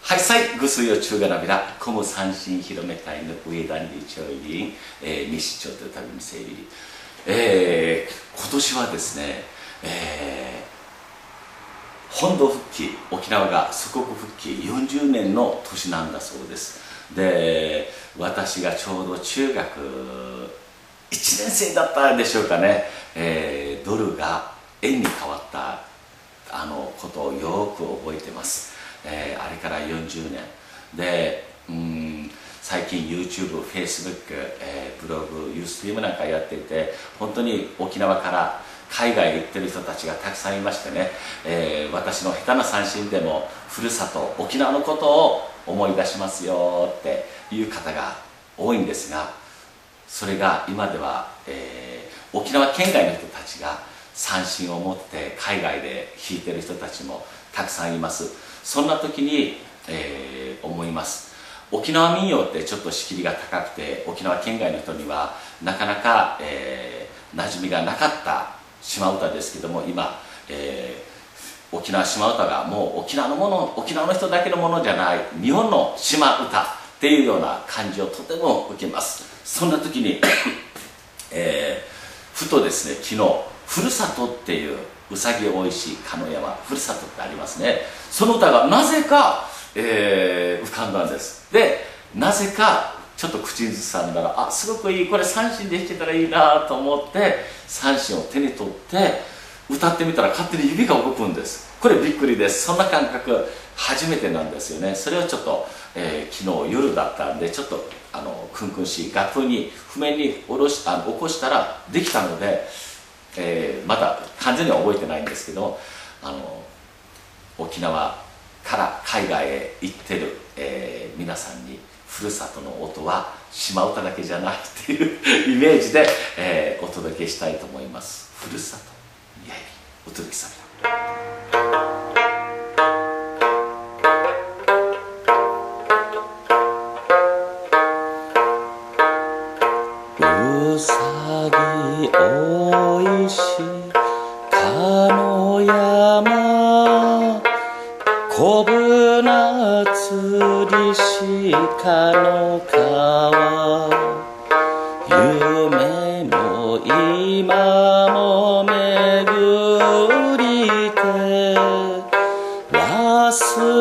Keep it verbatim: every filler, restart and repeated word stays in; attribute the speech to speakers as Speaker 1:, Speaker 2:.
Speaker 1: はい、さい、ぐすよ中がなびら、コム三振広め隊の上田に町員、えー、西町という旅に整理、えー、今年はですね、えー、本土復帰、沖縄が祖国復帰よんじゅうねんの年なんだそうです。で、私がちょうど中学いちねん生だったでしょうかね、えー、ドルが円に変わったあのことをよく覚えてます。えー、あれからよんじゅうねんで、うん、最近 YouTube、Facebook、えー、ブログ、ユーストリームなんかやっていて、本当に沖縄から海外へ行ってる人たちがたくさんいましてね、えー、私の下手な三振でもふるさと沖縄のことを思い出しますよっていう方が多いんですが、それが今では、えー、沖縄県外の人たちが三振を持って海外で弾いてる人たちもたくさんいます。そんな時に、えー、思います。沖縄民謡ってちょっと敷居が高くて、沖縄県外の人にはなかなか、えー、馴染みがなかった島唄ですけども、今、えー、沖縄島唄がもう沖縄のもの、沖縄の人だけのものじゃない日本の島唄っていうような感じをとても受けます。そんな時に、えー、ふとですね、昨日ふるさとっていううさぎおいしい鹿の山ふるさとってありますね。その歌がなぜか、えー、浮かんだんです。で、なぜかちょっと口ずさんだら、あ、すごくいい、これ三振で弾けたらいいなと思って三振を手に取って歌ってみたら勝手に指が動くんです。これびっくりです。そんな感覚初めてなんですよね。それをちょっと、えー、昨日夜だったんで、ちょっとあのクンクンしい楽譜に譜面に下ろしあの起こしたらできたので、えー、まだ完全には覚えてないんですけど、あの沖縄から海外へ行ってる、えー、皆さんにふるさとの音は島唄だけじゃないっていうイメージで、えー、お届けしたいと思います。ふるさと宮城お届けされた
Speaker 2: うさぎおいし鹿の山、こぶなつりし鹿の川、夢も今も巡りて忘